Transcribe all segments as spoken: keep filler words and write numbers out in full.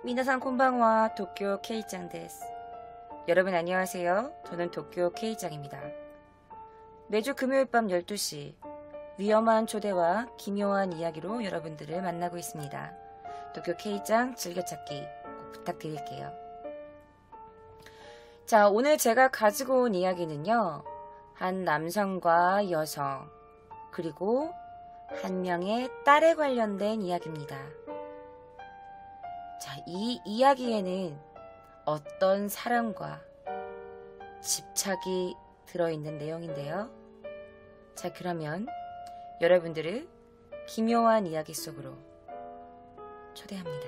미나상 콘방와 도쿄 K짱 데스. 여러분 안녕하세요. 저는 도쿄 K짱입니다. 매주 금요일 밤 열두 시 위험한 초대와 기묘한 이야기로 여러분들을 만나고 있습니다. 도쿄 K짱 즐겨찾기 꼭 부탁드릴게요. 자, 오늘 제가 가지고 온 이야기는요, 한 남성과 여성 그리고 한 명의 딸에 관련된 이야기입니다. 자, 이 이야기에는 어떤 사랑과 집착이 들어있는 내용인데요. 자, 그러면 여러분들을 기묘한 이야기 속으로 초대합니다.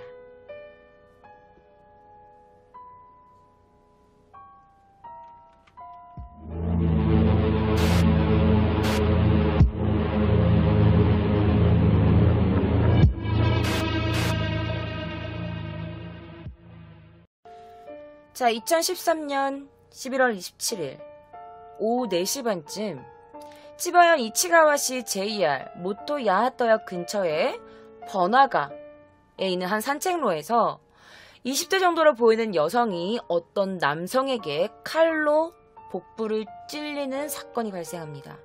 자, 이천십삼 년 십일월 이십칠일 오후 네 시 반쯤 치바현 이치가와시 제이알 모토 야하터역 근처의 번화가에 있는 한 산책로에서 이십 대 정도로 보이는 여성이 어떤 남성에게 칼로 복부를 찔리는 사건이 발생합니다.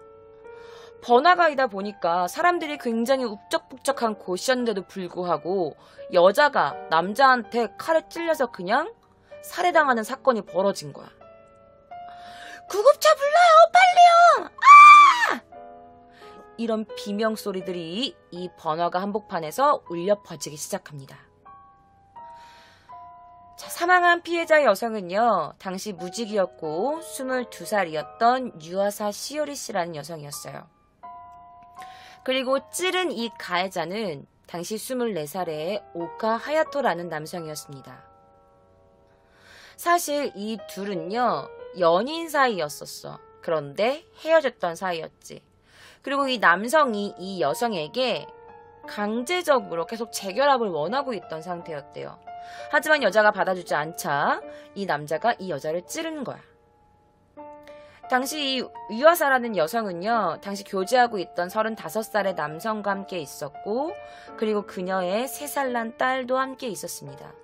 번화가이다 보니까 사람들이 굉장히 ઉપ적북적한 곳이었는데도 불구하고 여자가 남자한테 칼에 찔려서 그냥 살해당하는 사건이 벌어진 거야. 구급차 불러요! 빨리요! 아! 이런 비명소리들이 이 번화가 한복판에서 울려 퍼지기 시작합니다. 자, 사망한 피해자 여성은요, 당시 무직이었고 스물두 살이었던 유아사 시오리 씨라는 여성이었어요. 그리고 찌른 이 가해자는 당시 스물네 살의 오카 하야토라는 남성이었습니다. 사실 이 둘은요, 연인 사이였었어. 그런데 헤어졌던 사이였지. 그리고 이 남성이 이 여성에게 강제적으로 계속 재결합을 원하고 있던 상태였대요. 하지만 여자가 받아주지 않자 이 남자가 이 여자를 찌르는 거야. 당시 이 유아사라는 여성은요, 당시 교제하고 있던 서른다섯 살의 남성과 함께 있었고, 그리고 그녀의 세 살 난 딸도 함께 있었습니다.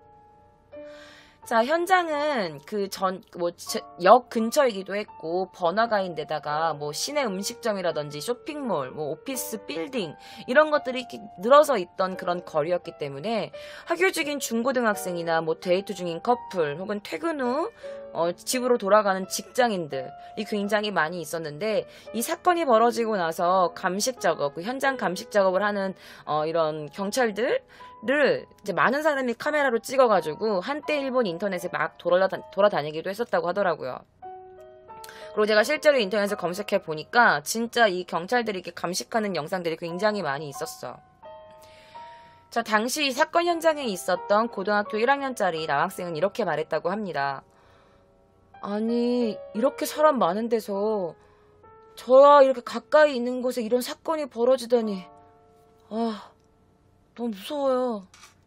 자, 현장은 그 전, 뭐, 역 근처이기도 했고, 번화가인데다가 뭐 시내 음식점이라든지 쇼핑몰, 뭐 오피스 빌딩, 이런 것들이 이렇게 늘어서 있던 그런 거리였기 때문에 학교 중인 중고등학생이나 뭐 데이트 중인 커플, 혹은 퇴근 후 어, 집으로 돌아가는 직장인들이 굉장히 많이 있었는데, 이 사건이 벌어지고 나서 감식 작업, 그 현장 감식 작업을 하는 어, 이런 경찰들, 를 이제 많은 사람이 카메라로 찍어가지고 한때 일본 인터넷에 막 돌아다, 돌아다니기도 했었다고 하더라고요. 그리고 제가 실제로 인터넷에 검색해 보니까 진짜 이 경찰들이 이렇게 감식하는 영상들이 굉장히 많이 있었어. 자, 당시 이 사건 현장에 있었던 고등학교 일 학년짜리 남학생은 이렇게 말했다고 합니다. 아니, 이렇게 사람 많은 데서 저와 이렇게 가까이 있는 곳에 이런 사건이 벌어지다니, 아, 너무 무서워요.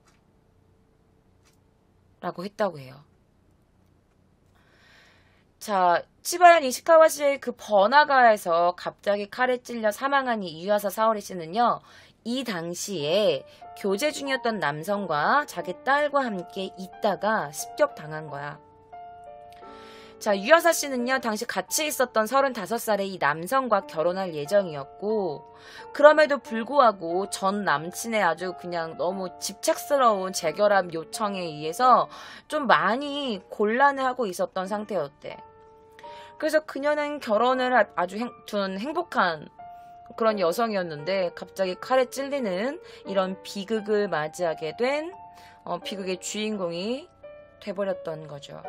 라고 했다고 해요. 자, 치바현 이시카와시의 그 번화가에서 갑자기 칼에 찔려 사망한 이 유아사 사오리 씨는요, 이 당시에 교제 중이었던 남성과 자기 딸과 함께 있다가 습격당한 거야. 자, 유아사 씨는요, 당시 같이 있었던 서른다섯 살의 이 남성과 결혼할 예정이었고, 그럼에도 불구하고 전 남친의 아주 그냥 너무 집착스러운 재결합 요청에 의해서 좀 많이 곤란을 하고 있었던 상태였대. 그래서 그녀는 결혼을 아주 행, 둔 행복한 그런 여성이었는데, 갑자기 칼에 찔리는 이런 비극을 맞이하게 된 어, 비극의 주인공이 돼버렸던 거죠.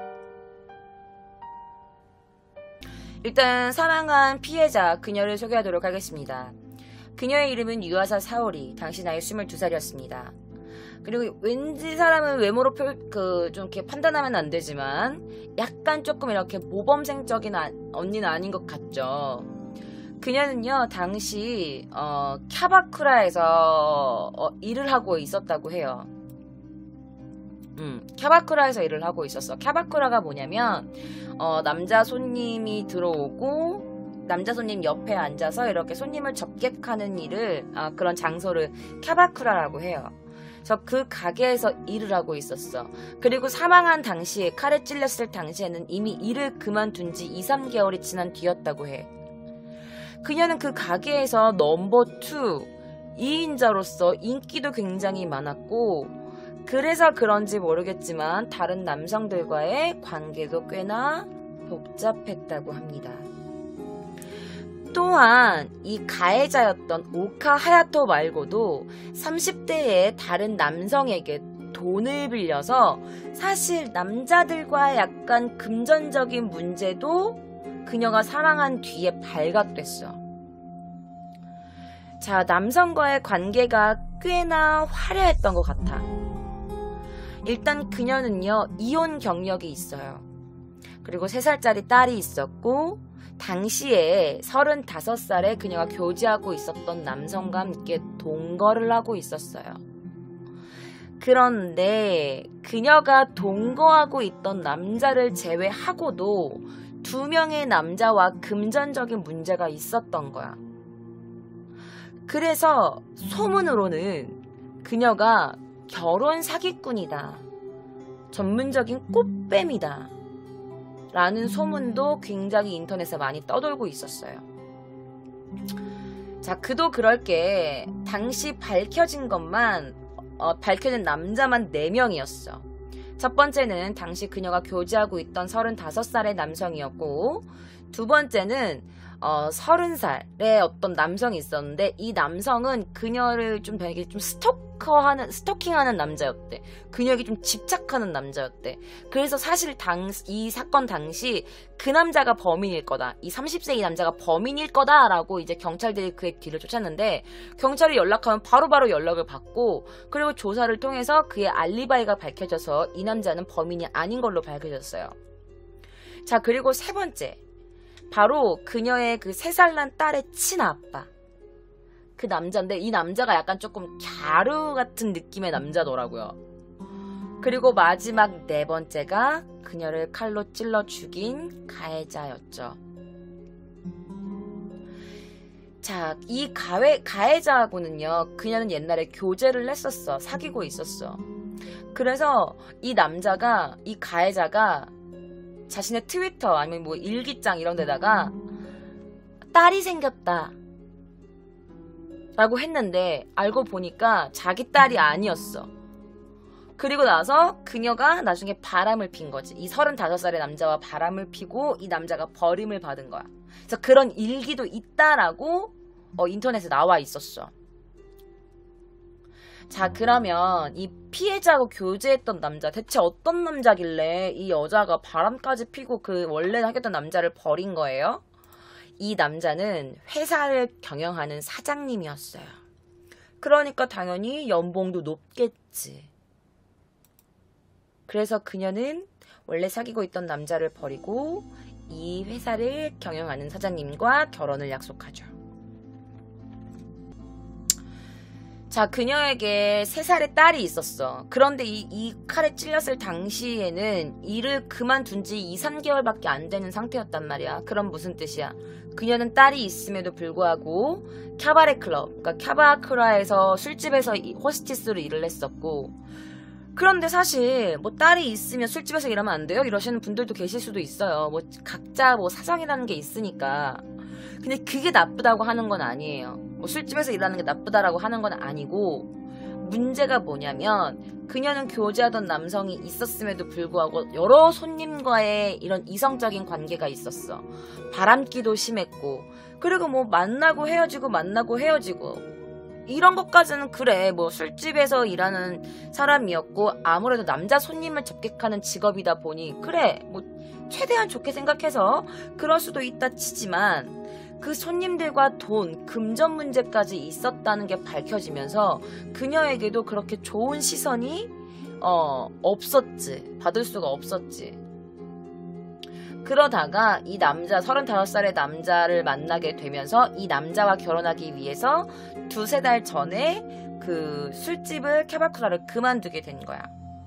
일단 사망한 피해자 그녀를 소개하도록 하겠습니다. 그녀의 이름은 유아사 사오리, 당시 나이 스물두 살이었습니다. 그리고 왠지 사람은 외모로 표, 그, 좀 이렇게 판단하면 안 되지만 약간 조금 이렇게 모범생적인 아, 언니는 아닌 것 같죠. 그녀는요, 당시 어, 캬바쿠라에서 어, 일을 하고 있었다고 해요. 음, 캬바쿠라에서 일을 하고 있었어. 캬바쿠라가 뭐냐면 어, 남자 손님이 들어오고 남자 손님 옆에 앉아서 이렇게 손님을 접객하는 일을 아, 그런 장소를 캬바쿠라라고 해요. 그래서 그 가게에서 일을 하고 있었어. 그리고 사망한 당시에, 칼에 찔렸을 당시에는 이미 일을 그만둔 지 이, 삼 개월이 지난 뒤였다고 해. 그녀는 그 가게에서 넘버 투 이 인자로서 인기도 굉장히 많았고, 그래서 그런지 모르겠지만 다른 남성들과의 관계도 꽤나 복잡했다고 합니다. 또한 이 가해자였던 오카 하야토 말고도 삼십 대의 다른 남성에게 돈을 빌려서 사실 남자들과 약간 금전적인 문제도 그녀가 사망한 뒤에 발각됐어. 자, 남성과의 관계가 꽤나 화려했던 것 같아. 일단 그녀는요, 이혼 경력이 있어요. 그리고 세 살짜리 딸이 있었고, 당시에 서른다섯 살에 그녀가 교제하고 있었던 남성과 함께 동거를 하고 있었어요. 그런데 그녀가 동거하고 있던 남자를 제외하고도 두 명의 남자와 금전적인 문제가 있었던 거야. 그래서 소문으로는 그녀가 결혼 사기꾼이다, 전문적인 꽃뱀이다 라는 소문도 굉장히 인터넷에 많이 떠돌고 있었어요. 자, 그도 그럴 게 당시 밝혀진 것만 어, 밝혀진 남자만 네 명이었어. 첫 번째는 당시 그녀가 교제하고 있던 서른다섯 살의 남성이었고, 두 번째는 어, 서른 살의 어떤 남성이 있었는데, 이 남성은 그녀를 좀 되게 좀 스토커하는, 스토킹하는 남자였대. 그녀에게 좀 집착하는 남자였대. 그래서 사실 당, 이 사건 당시 그 남자가 범인일 거다, 이 삼십 세 이 남자가 범인일 거다라고 이제 경찰들이 그의 뒤를 쫓았는데, 경찰이 연락하면 바로바로 연락을 받고, 그리고 조사를 통해서 그의 알리바이가 밝혀져서 이 남자는 범인이 아닌 걸로 밝혀졌어요. 자, 그리고 세 번째, 바로 그녀의 그 세 살 난 딸의 친아빠. 그 남자인데, 이 남자가 약간 조금 갸루 같은 느낌의 남자더라고요. 그리고 마지막 네 번째가 그녀를 칼로 찔러 죽인 가해자였죠. 자, 이 가해, 가해자하고는요, 그녀는 옛날에 교제를 했었어. 사귀고 있었어. 그래서 이 남자가, 이 가해자가 자신의 트위터 아니면 뭐 일기장 이런 데다가 딸이 생겼다 라고 했는데, 알고 보니까 자기 딸이 아니었어. 그리고 나서 그녀가 나중에 바람을 핀 거지. 이 서른다섯 살의 남자와 바람을 피고 이 남자가 버림을 받은 거야. 그래서 그런 일기도 있다라고 어, 인터넷에 나와 있었어. 자, 그러면 이 피해자하고 교제했던 남자, 대체 어떤 남자길래 이 여자가 바람까지 피고 그 원래 사귀었던 남자를 버린 거예요? 이 남자는 회사를 경영하는 사장님이었어요. 그러니까 당연히 연봉도 높겠지. 그래서 그녀는 원래 사귀고 있던 남자를 버리고 이 회사를 경영하는 사장님과 결혼을 약속하죠. 자, 그녀에게 세 살의 딸이 있었어. 그런데 이, 이 칼에 찔렸을 당시에는 일을 그만둔 지 이, 삼 개월밖에 안 되는 상태였단 말이야. 그럼 무슨 뜻이야? 그녀는 딸이 있음에도 불구하고 캬바레 클럽, 그러니까 캬바크라에서 술집에서 호스티스로 일을 했었고, 그런데 사실 뭐 딸이 있으면 술집에서 일하면 안 돼요? 이러시는 분들도 계실 수도 있어요. 뭐 각자 뭐 사정이라는 게 있으니까. 근데 그게 나쁘다고 하는 건 아니에요. 뭐 술집에서 일하는 게 나쁘다라고 하는 건 아니고, 문제가 뭐냐면 그녀는 교제하던 남성이 있었음에도 불구하고 여러 손님과의 이런 이성적인 관계가 있었어. 바람기도 심했고, 그리고 뭐 만나고 헤어지고 만나고 헤어지고 이런 것까지는 그래, 뭐 술집에서 일하는 사람이었고 아무래도 남자 손님을 접객하는 직업이다 보니 그래, 뭐 최대한 좋게 생각해서 그럴 수도 있다 치지만, 그 손님들과 돈, 금전 문제까지 있었다는 게 밝혀지면서 그녀에게도 그렇게 좋은 시선이 어, 없었지. 받을 수가 없었지. 그러다가 이 남자, 서른다섯 살의 남자를 만나게 되면서 이 남자와 결혼하기 위해서 두세 달 전에 그 술집을, 캬바쿠라를 그만두게 된 거야.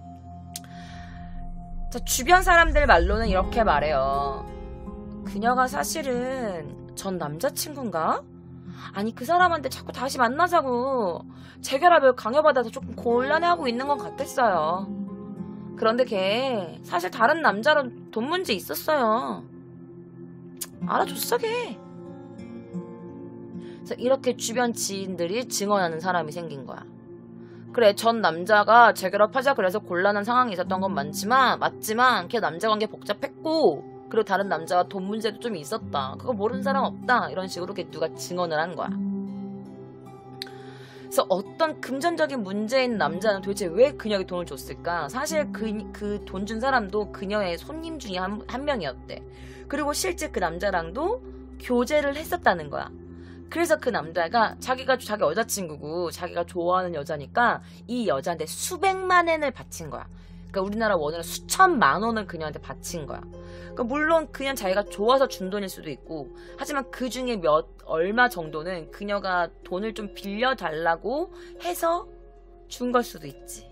자, 주변 사람들 말로는 이렇게 말해요. 그녀가 사실은 전 남자친구인가? 아니 그 사람한테 자꾸 다시 만나자고 재결합을 강요받아서 조금 곤란해하고 있는 것 같았어요. 그런데 걔 사실 다른 남자로 돈 문제 있었어요. 알아줬어 걔. 그래서 이렇게 주변 지인들이 증언하는 사람이 생긴 거야. 그래 전 남자가 재결합하자 그래서 곤란한 상황이 있었던 건 맞지만 맞지만 걔 남자관계 복잡했고 그리고 다른 남자와 돈 문제도 좀 있었다. 그거 모르는 사람 없다. 이런 식으로 걔 누가 증언을 한 거야. 그래서 어떤 금전적인 문제인 남자는 도대체 왜 그녀에게 돈을 줬을까? 사실 그, 그 돈 준 사람도 그녀의 손님 중에 한, 한 명이었대. 그리고 실제 그 남자랑도 교제를 했었다는 거야. 그래서 그 남자가 자기가 자기 여자친구고 자기가 좋아하는 여자니까 이 여자한테 수백만 엔을 바친 거야. 그러니까 우리나라 원으로 수천만 원을 그녀한테 바친 거야. 그러니까 물론 그냥 자기가 좋아서 준 돈일 수도 있고 하지만 그 중에 몇 얼마 정도는 그녀가 돈을 좀 빌려달라고 해서 준 걸 수도 있지.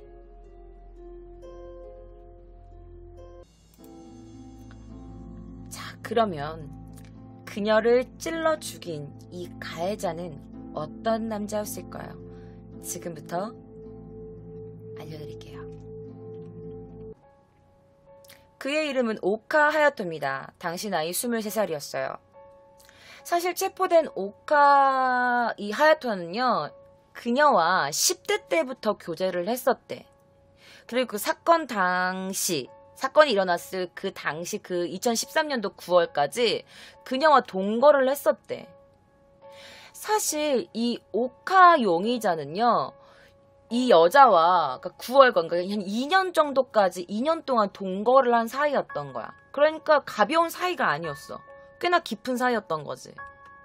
자 그러면 그녀를 찔러 죽인 이 가해자는 어떤 남자였을까요? 지금부터 알려드릴게요. 그의 이름은 오카 하야토입니다. 당시 나이 스물세 살이었어요. 사실 체포된 오카 이 하야토는요. 그녀와 십 대 때부터 교제를 했었대. 그리고 그 사건 당시 사건이 일어났을 그 당시 그 이천십삼 년도 구월까지 그녀와 동거를 했었대. 사실 이 오카 용의자는요. 이 여자와 그러니까 구월간 그러니까 한 이 년 정도까지 이 년 동안 동거를 한 사이였던 거야. 그러니까 가벼운 사이가 아니었어. 꽤나 깊은 사이였던 거지.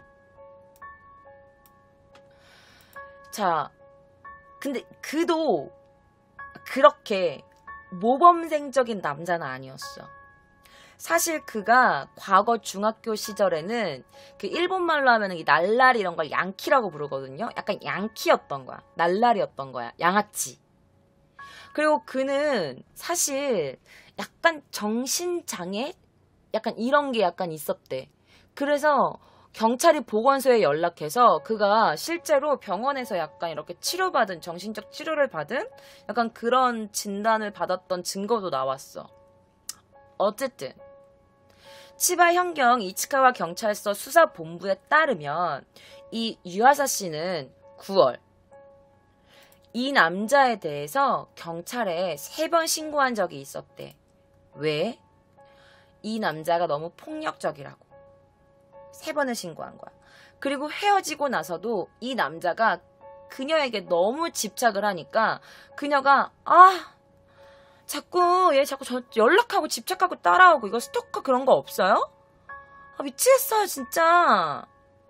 자, 근데 그도 그렇게 모범생적인 남자는 아니었어. 사실 그가 과거 중학교 시절에는 그 일본 말로 하면 이 날라리 이런 걸 양키라고 부르거든요. 약간 양키였던 거야. 날라리였던 거야. 양아치. 그리고 그는 사실 약간 정신장애? 약간 이런 게 약간 있었대. 그래서 경찰이 보건소에 연락해서 그가 실제로 병원에서 약간 이렇게 치료받은 정신적 치료를 받은 약간 그런 진단을 받았던 증거도 나왔어. 어쨌든 치바 현경 이치카와 경찰서 수사본부에 따르면 이 유아사 씨는 구월 이 남자에 대해서 경찰에 세 번 신고한 적이 있었대. 왜? 이 남자가 너무 폭력적이라고. 세 번을 신고한 거야. 그리고 헤어지고 나서도 이 남자가 그녀에게 너무 집착을 하니까 그녀가 아 자꾸 얘 자꾸 저 연락하고 집착하고 따라오고 이거 스토커 그런 거 없어요? 아 미치겠어요 진짜.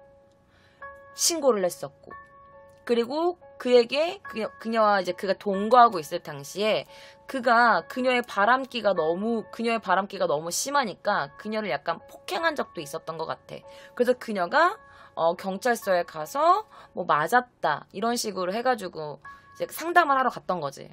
신고를 했었고 그리고 그에게 그녀, 그녀와 이제 그가 동거하고 있을 당시에 그가 그녀의 바람기가 너무 그녀의 바람기가 너무 심하니까 그녀를 약간 폭행한 적도 있었던 것 같아. 그래서 그녀가 어, 경찰서에 가서 뭐 맞았다 이런 식으로 해가지고 이제 상담을 하러 갔던 거지.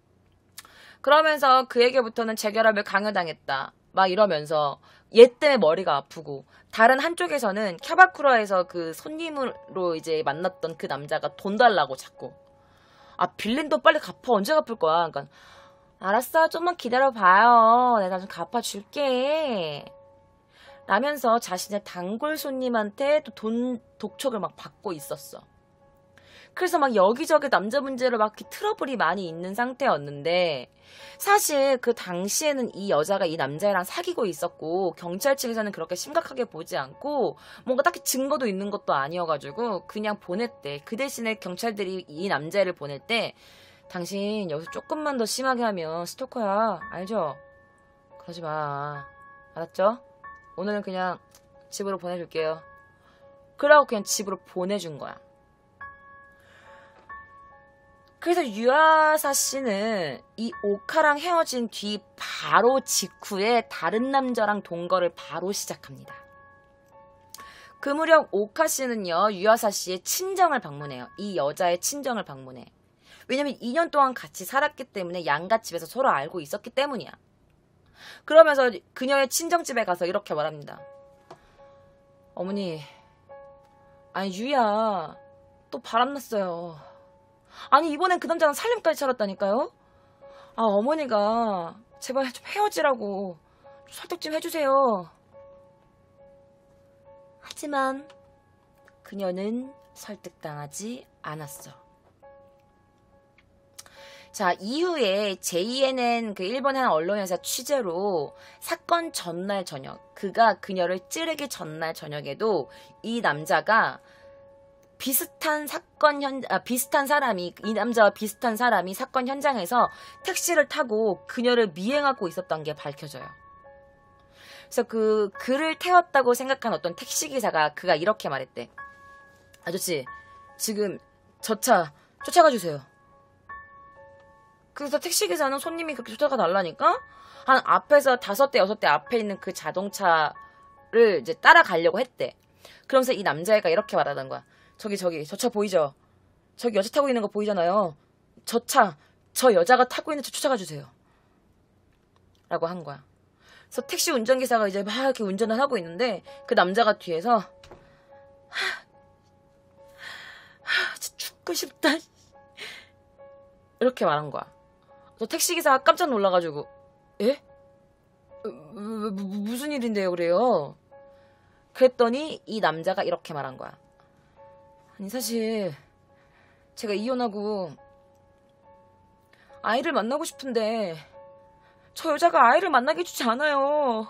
그러면서 그에게부터는 재결합을 강요당했다 막 이러면서 얘 때문에 머리가 아프고 다른 한쪽에서는 캬바쿠라에서 그 손님으로 이제 만났던 그 남자가 돈 달라고 자꾸 아 빌린 돈 빨리 갚아 언제 갚을 거야. 그러니까 알았어 좀만 기다려봐요 내가 좀 갚아줄게 라면서 자신의 단골 손님한테 또 돈 독촉을 막 받고 있었어. 그래서 막 여기저기 남자 문제로 막 트러블이 많이 있는 상태였는데 사실 그 당시에는 이 여자가 이 남자애랑 사귀고 있었고 경찰 측에서는 그렇게 심각하게 보지 않고 뭔가 딱히 증거도 있는 것도 아니어가지고 그냥 보냈대. 그 대신에 경찰들이 이 남자애를 보낼 때 당신 여기서 조금만 더 심하게 하면 스토커야 알죠? 그러지 마 알았죠? 오늘은 그냥 집으로 보내줄게요. 그러고 그냥 집으로 보내준 거야. 그래서 유아사 씨는 이 오카랑 헤어진 뒤 바로 직후에 다른 남자랑 동거를 바로 시작합니다. 그 무렵 오카 씨는요, 유아사 씨의 친정을 방문해요. 이 여자의 친정을 방문해. 왜냐면 이 년 동안 같이 살았기 때문에 양가집에서 서로 알고 있었기 때문이야. 그러면서 그녀의 친정집에 가서 이렇게 말합니다. 어머니, 아니 유야 또 바람났어요. 아니 이번엔 그 남자랑 살림까지 차렸다니까요. 아 어머니가 제발 좀 헤어지라고 설득 좀 해주세요. 하지만 그녀는 설득당하지 않았어. 자, 이후에 제이엔엔 그 일본의 한 언론회사 취재로 사건 전날 저녁, 그가 그녀를 찌르기 전날 저녁에도 이 남자가 비슷한 사건 현, 아, 비슷한 사람이, 이 남자와 비슷한 사람이 사건 현장에서 택시를 타고 그녀를 미행하고 있었던 게 밝혀져요. 그래서 그 그를 태웠다고 생각한 어떤 택시기사가 그가 이렇게 말했대. 아저씨, 지금 저 차 쫓아가 주세요. 그래서 택시기사는 손님이 그렇게 쫓아가 달라니까 한 앞에서 다섯 대 여섯 대 앞에 있는 그 자동차를 이제 따라가려고 했대. 그러면서 이 남자애가 이렇게 말하던 거야. 저기 저기 저 차 보이죠? 저기 여자 타고 있는 거 보이잖아요. 저 차, 저 여자가 타고 있는 차 쫓아가 주세요. 라고 한 거야. 그래서 택시 운전기사가 이제 막 이렇게 운전을 하고 있는데 그 남자가 뒤에서 하, 하, 진짜 죽고 싶다. 이렇게 말한 거야. 그래서 택시기사가 깜짝 놀라가지고 에? 무슨 일인데요? 그래요. 그랬더니 이 남자가 이렇게 말한 거야. 아니 사실 제가 이혼하고 아이를 만나고 싶은데 저 여자가 아이를 만나게 해주지 않아요.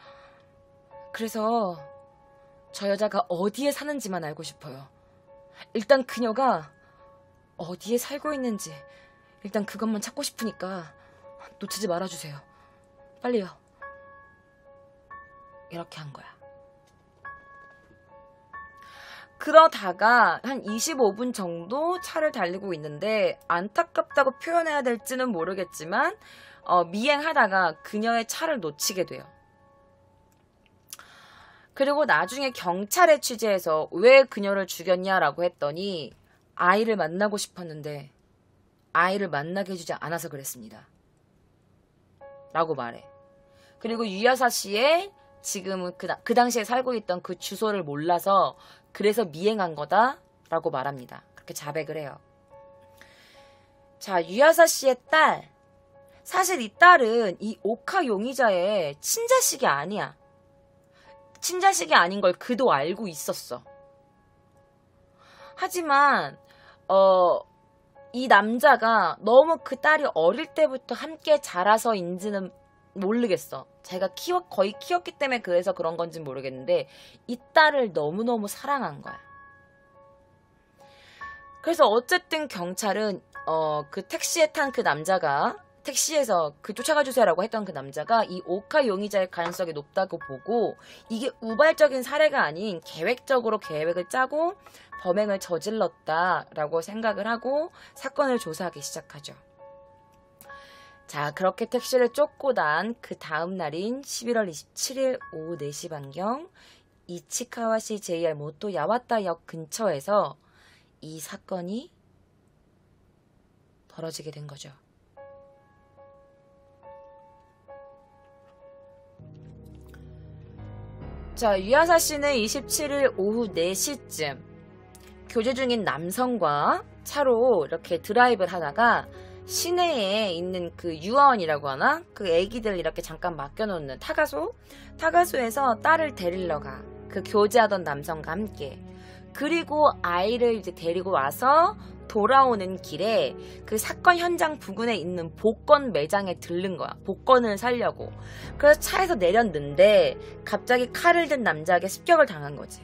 그래서 저 여자가 어디에 사는지만 알고 싶어요. 일단 그녀가 어디에 살고 있는지 일단 그것만 찾고 싶으니까 놓치지 말아주세요. 빨리요. 이렇게 한 거야. 그러다가 한 이십오 분 정도 차를 달리고 있는데 안타깝다고 표현해야 될지는 모르겠지만 어, 미행하다가 그녀의 차를 놓치게 돼요. 그리고 나중에 경찰에 취재해서 왜 그녀를 죽였냐라고 했더니 아이를 만나고 싶었는데 아이를 만나게 해주지 않아서 그랬습니다. 라고 말해. 그리고 유야사 씨의 지금은 그, 그 당시에 살고 있던 그 주소를 몰라서 그래서 미행한 거다 라고 말합니다. 그렇게 자백을 해요. 자, 유야사 씨의 딸. 사실 이 딸은 이 오카 용의자의 친자식이 아니야. 친자식이 아닌 걸 그도 알고 있었어. 하지만 어, 이 남자가 너무 그 딸이 어릴 때부터 함께 자라서인지는 모르겠어. 제가 키워, 거의 키웠기 때문에 그래서 그런 건지는 모르겠는데 이 딸을 너무너무 사랑한 거야. 그래서 어쨌든 경찰은 어, 그 택시에 탄 그 남자가 택시에서 그 쫓아가 주세요라고 했던 그 남자가 이 오카 용의자의 가능성이 높다고 보고 이게 우발적인 사례가 아닌 계획적으로 계획을 짜고 범행을 저질렀다라고 생각을 하고 사건을 조사하기 시작하죠. 자, 그렇게 택시를 쫓고 난 그 다음 날인 십일월 이십칠일 오후 네 시 반경 이치카와시 제이알 모토 야와타역 근처에서 이 사건이 벌어지게 된 거죠. 자, 유야사 씨는 이십칠일 오후 네 시쯤 교제 중인 남성과 차로 이렇게 드라이브를 하다가 시내에 있는 그 유아원이라고 하나? 그 애기들 이렇게 잠깐 맡겨놓는 타가소? 타가소에서 딸을 데리러 가. 그 교제하던 남성과 함께. 그리고 아이를 이제 데리고 와서 돌아오는 길에 그 사건 현장 부근에 있는 복권 매장에 들른 거야. 복권을 사려고. 그래서 차에서 내렸는데 갑자기 칼을 든 남자에게 습격을 당한 거지.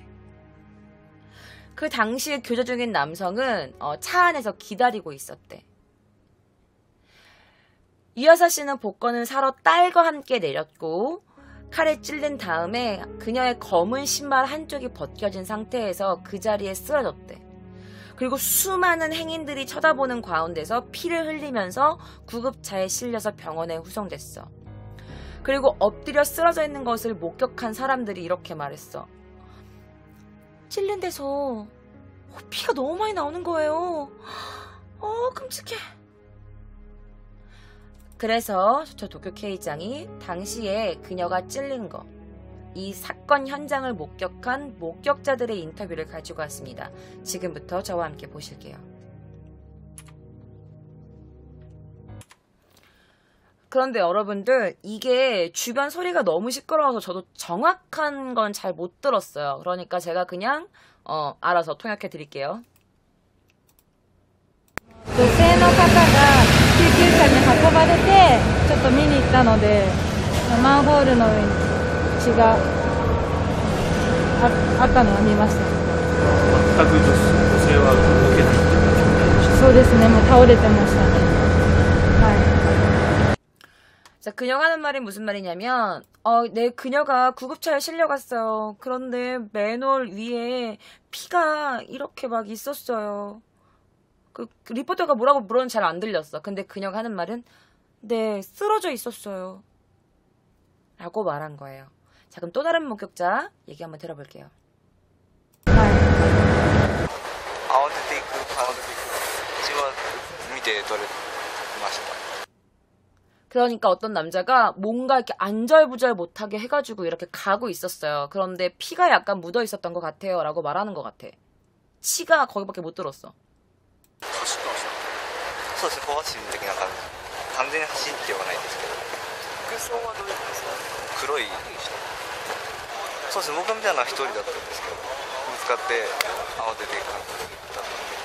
그 당시에 교제 중인 남성은 어, 차 안에서 기다리고 있었대. 유야사 씨는 복권을 사러 딸과 함께 내렸고 칼에 찔린 다음에 그녀의 검은 신발 한쪽이 벗겨진 상태에서 그 자리에 쓰러졌대. 그리고 수많은 행인들이 쳐다보는 가운데서 피를 흘리면서 구급차에 실려서 병원에 후송됐어. 그리고 엎드려 쓰러져 있는 것을 목격한 사람들이 이렇게 말했어. 찔린 데서 피가 너무 많이 나오는 거예요. 어, 끔찍해. 그래서 저 도쿄 K장이 당시에 그녀가 찔린 거, 이 사건 현장을 목격한 목격자들의 인터뷰를 가지고 왔습니다. 지금부터 저와 함께 보실게요. 그런데 여러분들, 이게 주변 소리가 너무 시끄러워서 저도 정확한 건 잘 못 들었어요. 그러니까 제가 그냥 어, 알아서 통역해 드릴게요. 女性の方が救急車に運ばれてちょっと見に行ったので、マンホールの上に血が あ, あったのは見ました。 全く女性は動けない状態でした。 そうですね、もう倒れてましたね。はい。 자, 그녀가 하는 말이 무슨 말이냐면, 어, 네, 그녀가 구급차에 실려갔어요. 그런데 맨홀 위에 피가 이렇게 막 있었어요. 그, 그 리포터가 뭐라고 물었는지 잘 안 들렸어. 근데 그녀가 하는 말은, 네, 쓰러져 있었어요. 라고 말한 거예요. 자, 그럼 또 다른 목격자 얘기 한번 들어볼게요. 慌てていく感じは見て取れました。 그러니까 어떤 남자가 뭔가 이렇게 안절부절 못하게 해가지고 이렇게 가고 있었어요. 그런데 피가 약간 묻어 있었던 것 같아요. 라고 말하는 것 같아. 치가 거기밖에 못 들었어. そうですね、小走り的な感じ。完全に走ってはないですけど。服装はどういう服装？黒い。そうですね、僕みたいな一人だったんですけど、ぶつかって慌てていく感じだったんで。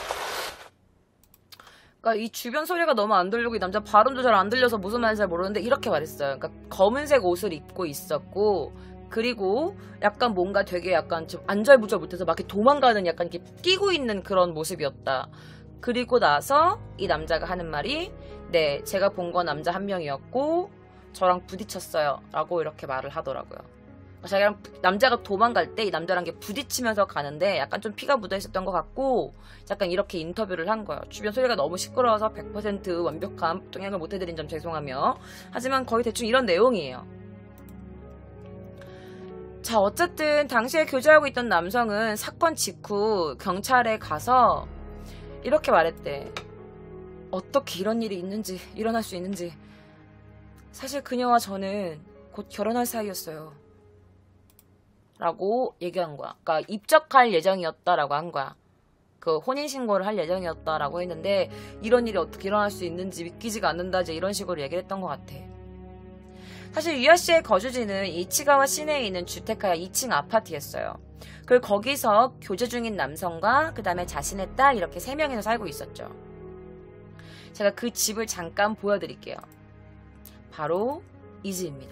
그러니까 이 주변 소리가 너무 안 들리고 이 남자 발음도 잘 안 들려서 무슨 말인지 잘 모르는데 이렇게 말했어요. 그러니까 검은색 옷을 입고 있었고, 그리고 약간 뭔가 되게 약간 좀 안절부절 못해서 막 이렇게 도망가는 약간 이렇게 뛰고 있는 그런 모습이었다. 그리고 나서 이 남자가 하는 말이, 네, 제가 본 건 남자 한 명이었고 저랑 부딪혔어요 라고 이렇게 말을 하더라고요. 자기랑 남자가 도망갈 때 이 남자랑 게 부딪히면서 가는데 약간 좀 피가 묻어 있었던 것 같고, 약간 이렇게 인터뷰를 한 거예요. 주변 소리가 너무 시끄러워서 백 퍼센트 완벽한 통역을 못 해드린 점 죄송하며, 하지만 거의 대충 이런 내용이에요. 자, 어쨌든 당시에 교제하고 있던 남성은 사건 직후 경찰에 가서 이렇게 말했대. 어떻게 이런 일이 있는지, 일어날 수 있는지. 사실 그녀와 저는 곧 결혼할 사이였어요. 라고 얘기한 거야. 그러니까 입적할 예정이었다라고 한 거야. 그 혼인신고를 할 예정이었다라고 했는데 이런 일이 어떻게 일어날 수 있는지 믿기지가 않는다, 이제 이런 식으로 얘기를 했던 것 같아. 사실 유아 씨의 거주지는 이치가와 시내에 있는 주택가 이 층 아파트였어요. 그리고 거기서 교제 중인 남성과 그 다음에 자신의 딸 이렇게 세 명이서 살고 있었죠. 제가 그 집을 잠깐 보여드릴게요. 바로 이 집입니다.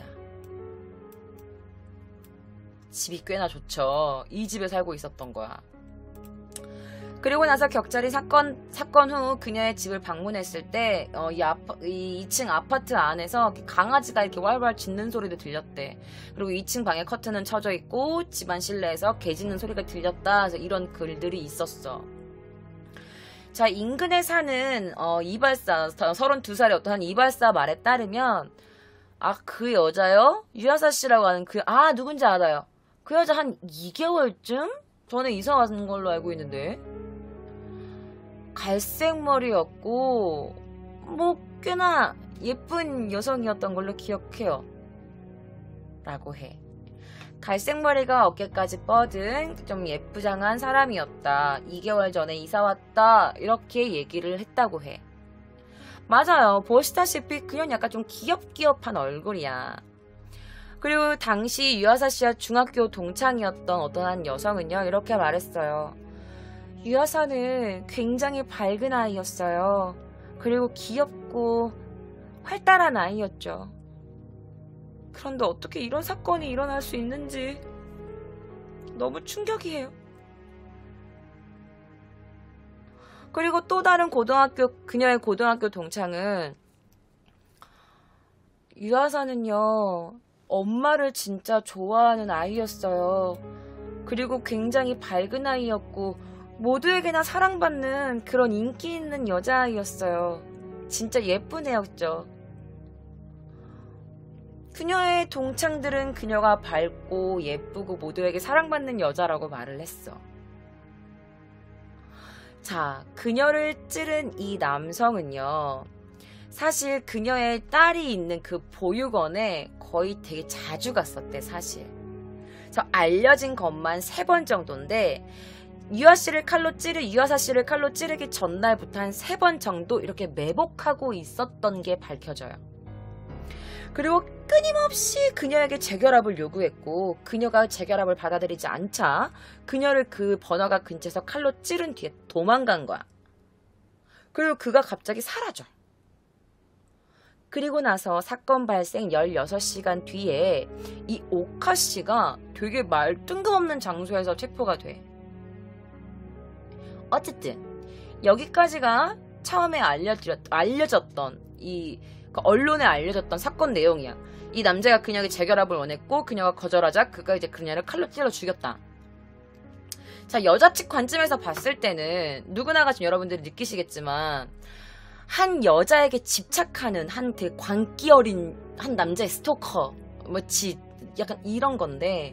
집이 꽤나 좋죠. 이 집에 살고 있었던 거야. 그리고 나서 경찰이 사건, 사건 후 그녀의 집을 방문했을 때, 어, 이, 아파, 이 이 층 아파트 안에서 강아지가 이렇게 왈왈 짖는 소리도 들렸대. 그리고 이 층 방에 커튼은 쳐져 있고, 집안 실내에서 개 짖는 소리가 들렸다. 그래서 이런 글들이 있었어. 자, 인근에 사는, 어, 이발사, 서른두 살의 어떤 한 이발사 말에 따르면, 아, 그 여자요? 유아사 씨라고 하는 그, 아, 누군지 알아요. 그 여자 한 이 개월쯤 전에 이사 간 걸로 알고 있는데, 갈색 머리였고 뭐 꽤나 예쁜 여성이었던 걸로 기억해요. 라고 해. 갈색 머리가 어깨까지 뻗은 좀 예쁘장한 사람이었다. 이 개월 전에 이사 왔다. 이렇게 얘기를 했다고 해. 맞아요. 보시다시피 그녀는 약간 좀 귀엽귀엽한 얼굴이야. 그리고 당시 유아사 씨와 중학교 동창이었던 어떤 한 여성은요, 이렇게 말했어요. 유아사는 굉장히 밝은 아이였어요. 그리고 귀엽고 활달한 아이였죠. 그런데 어떻게 이런 사건이 일어날 수 있는지 너무 충격이에요. 그리고 또 다른 고등학교, 그녀의 고등학교 동창은 유아사는요, 엄마를 진짜 좋아하는 아이였어요. 그리고 굉장히 밝은 아이였고 모두에게나 사랑받는 그런 인기 있는 여자아이였어요. 진짜 예쁜 애였죠. 그녀의 동창들은 그녀가 밝고 예쁘고 모두에게 사랑받는 여자라고 말을 했어. 자, 그녀를 찌른 이 남성은요, 사실 그녀의 딸이 있는 그 보육원에 거의 되게 자주 갔었대, 사실. 그래서 알려진 것만 세 번 정도인데 유아 씨를 칼로 찌르 유아사 씨를 칼로 찌르기 전날부터 한 세 번 정도 이렇게 매복하고 있었던 게 밝혀져요. 그리고 끊임없이 그녀에게 재결합을 요구했고 그녀가 재결합을 받아들이지 않자 그녀를 그 번화가 근처에서 칼로 찌른 뒤에 도망간 거야. 그리고 그가 갑자기 사라져. 그리고 나서 사건 발생 열여섯 시간 뒤에 이 오카 씨가 되게 말 뜬금없는 장소에서 체포가 돼. 어쨌든 여기까지가 처음에 알려드렸, 알려졌던 이 그 언론에 알려졌던 사건 내용이야. 이 남자가 그녀에게 재결합을 원했고 그녀가 거절하자 그가 이제 그녀를 칼로 찔러 죽였다. 자, 여자 측 관점에서 봤을 때는 누구나가 지금 여러분들이 느끼시겠지만 한 여자에게 집착하는 한 되게 광기 어린 한 남자의 스토커 뭐지 약간 이런 건데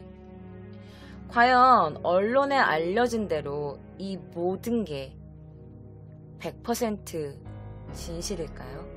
과연 언론에 알려진 대로 이 모든 게 백 퍼센트 진실일까요?